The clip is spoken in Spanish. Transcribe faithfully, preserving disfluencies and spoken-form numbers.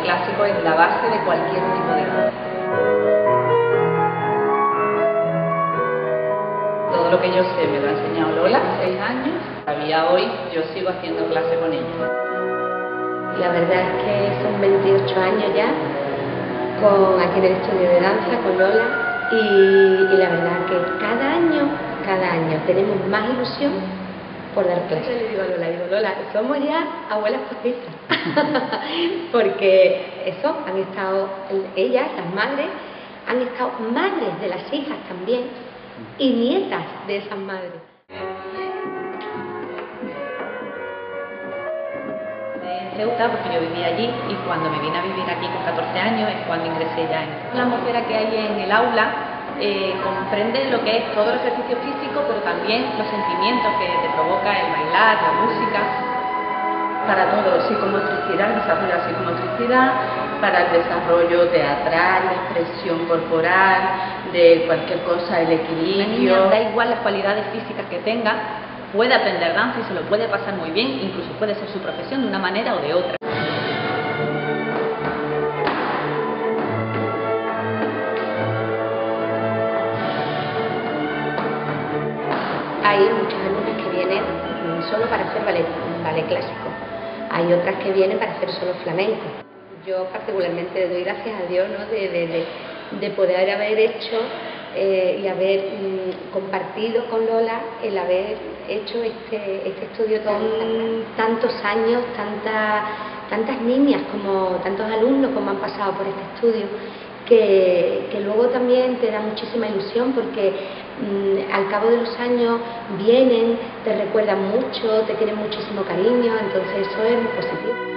clásico es la base de cualquier tipo de danza. Todo lo que yo sé me lo ha enseñado Lola, seis años. Todavía hoy yo sigo haciendo clase con ella. La verdad es que son veintiocho años ya con, aquí en el estudio de danza con Lola y, y la verdad que cada año, cada año tenemos más ilusión por dar clases. Le digo a Lola, digo, Lola, somos ya abuelas postizas, porque eso, han estado ellas, las madres, han estado madres de las hijas también y nietas de esas madres. En Ceuta, porque yo vivía allí y cuando me vine a vivir aquí con catorce años es cuando ingresé ya en la atmósfera que hay en el aula. Eh, comprende lo que es todo el ejercicio físico, pero también los sentimientos que te provoca el bailar, la música. Para todo, psicomotricidad, el desarrollo de la psicomotricidad, para el desarrollo teatral, la expresión corporal, de cualquier cosa, el equilibrio. La niña, da igual las cualidades físicas que tenga, puede aprender danza y se lo puede pasar muy bien, incluso puede ser su profesión de una manera o de otra. Hay muchas alumnas que vienen solo para hacer ballet, ballet clásico. Hay otras que vienen para hacer solo flamenco. Yo particularmente doy gracias a Dios, ¿no? de, de, de, de poder haber hecho eh, y haber mm, compartido con Lola el haber hecho este, este estudio con tantos años, tantas, tantas niñas, como tantos alumnos como han pasado por este estudio. Que, que luego también te da muchísima ilusión porque mmm, al cabo de los años vienen, te recuerdan mucho, te tienen muchísimo cariño, entonces eso es muy positivo.